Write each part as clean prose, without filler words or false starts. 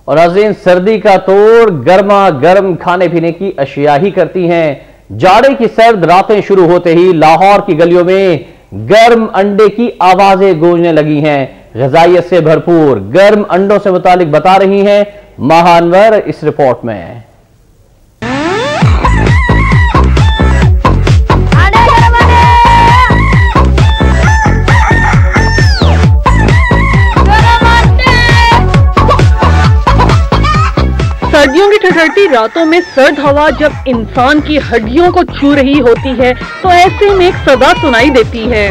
और नाज़रीन, सर्दी का तोड़ गर्मा गर्म खाने पीने की अशिया ही करती हैं। जाड़े की सर्द रातें शुरू होते ही लाहौर की गलियों में गर्म अंडे की आवाजें गूंजने लगी हैं। ग़िज़ाइयत से भरपूर गर्म अंडों से मुतालिक बता रही हैं माहा अनवर इस रिपोर्ट में। सर्दियों की ठठरती रातों में सर्द हवा जब इंसान की हड्डियों को छू रही होती है तो ऐसे में एक सदा सुनाई देती है।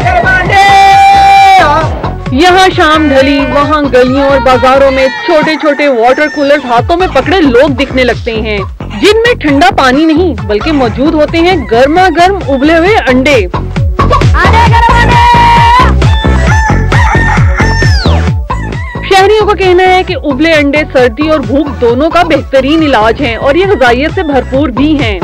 यहाँ शाम ढली, वहाँ गलियों और बाजारों में छोटे छोटे वाटर कूलर हाथों में पकड़े लोग दिखने लगते हैं, जिनमें ठंडा पानी नहीं बल्कि मौजूद होते हैं गर्मा गर्म उबले हुए अंडे। शहरियों का कहना है कि उबले अंडे सर्दी और भूख दोनों का बेहतरीन इलाज हैं और ये ग़िज़ाइयत से भरपूर भी हैं।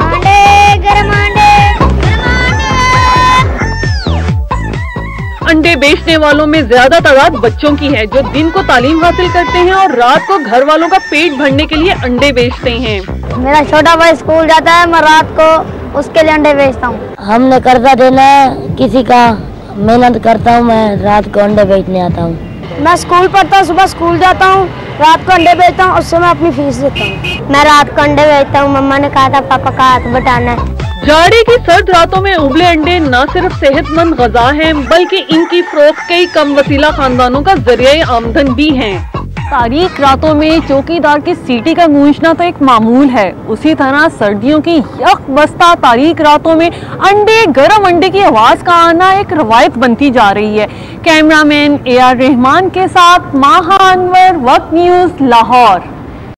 अंडे बेचने वालों में ज्यादा तादाद बच्चों की है, जो दिन को तालीम हासिल करते हैं और रात को घर वालों का पेट भरने के लिए अंडे बेचते हैं। मेरा छोटा भाई स्कूल जाता है, मैं रात को उसके लिए अंडे बेचता हूँ। हमने कर्जा देना है किसी का, मेहनत करता हूँ, मैं रात को अंडे बेचने आता हूँ। मैं स्कूल पढ़ता हूँ, सुबह स्कूल जाता हूँ, रात को अंडे बेचता हूँ, उससे मैं अपनी फीस देता हूँ। मैं रात को अंडे बेचता हूँ, मम्मा ने कहा था पापा का हाथ बटाना है। जाड़े की सर्द रातों में उबले अंडे न सिर्फ सेहतमंद ग़िज़ा हैं बल्कि इनकी फरोख्त कई कम वसीला खानदानों का जरिए आमदन भी हैं। तारीख रातों में चौकीदार की सीटी का गूंजना तो एक मामूल है, उसी तरह सर्दियों की यख बस्ता तारीख रातों में गर्म अंडे की आवाज का आना एक रवायत बनती जा रही है। कैमरामैन AR रहमान के साथ माहा अनवर, वक्त न्यूज़, लाहौर।